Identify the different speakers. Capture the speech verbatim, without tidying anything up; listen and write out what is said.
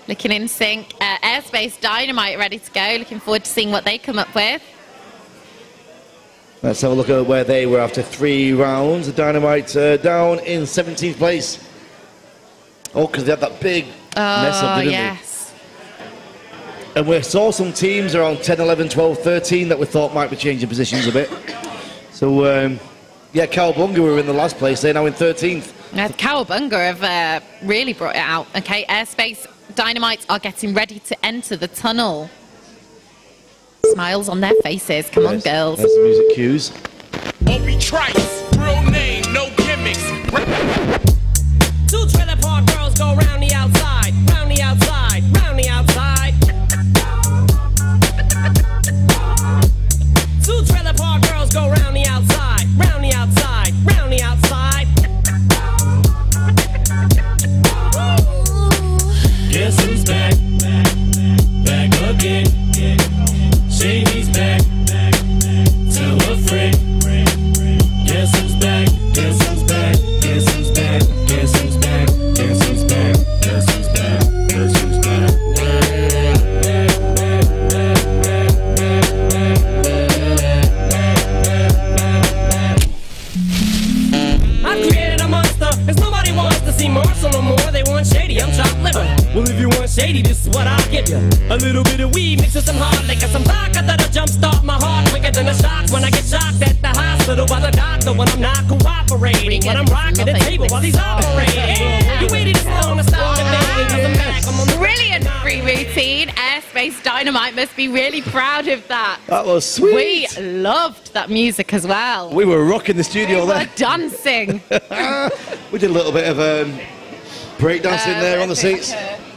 Speaker 1: Looking in sync. Uh, Airspace Dynamite ready to go. Looking forward to seeing what they come up with.
Speaker 2: Let's have a look at where they were after three rounds. The Dynamite uh, down in seventeenth place. Oh, because they had that big
Speaker 1: oh,
Speaker 2: mess up, didn't
Speaker 1: yes.
Speaker 2: they? And we saw some teams around ten, eleven, twelve, thirteen that we thought might be changing positions a bit. So, um, yeah, Cowabunga were in the last place. They're now in thirteenth.
Speaker 1: Uh, Cowabunga have uh, really brought it out. Okay, Airspace Dynamites are getting ready to enter the tunnel. Smiles on their faces. Come
Speaker 2: Yes,
Speaker 1: on, girls.
Speaker 2: There's the music cues.
Speaker 3: Obi Trice, real name, no gimmicks.
Speaker 4: Two trailer park girls go round the outside, round the outside, round the outside. Two trailer park girls go round the outside, round the outside, round the outside.
Speaker 5: Guess who's back? Back, back again. Shady's back. Tell a friend. Guess who's back? Guess who's back? Guess who's back? Guess who's back? Guess who's back? Guess who's back? Guess who's back?
Speaker 4: I've created a monster, cause nobody wants to see Marshall no more. They want Shady, I'm chopped liver. Well, if you want Shady, this is what I'll give you. A little bit of weed mixed with some hard liquor, some vodka that'll jumpstart my heart quicker than a shock when I get shocked at the hospital by the doctor when I'm not cooperating. When I'm rocking the table while he's operating. You waited this long to stop the thing, cause I'm back, I'm on the
Speaker 1: Brilliant free routine. Airspace Dynamite must be really proud of that.
Speaker 2: That was sweet.
Speaker 1: We loved that music as well.
Speaker 2: We were rocking the studio
Speaker 1: we
Speaker 2: there.
Speaker 1: were dancing.
Speaker 2: We did a little bit of um, breakdancing
Speaker 1: Uh,
Speaker 2: there on the
Speaker 1: okay,
Speaker 2: seats.
Speaker 1: okay.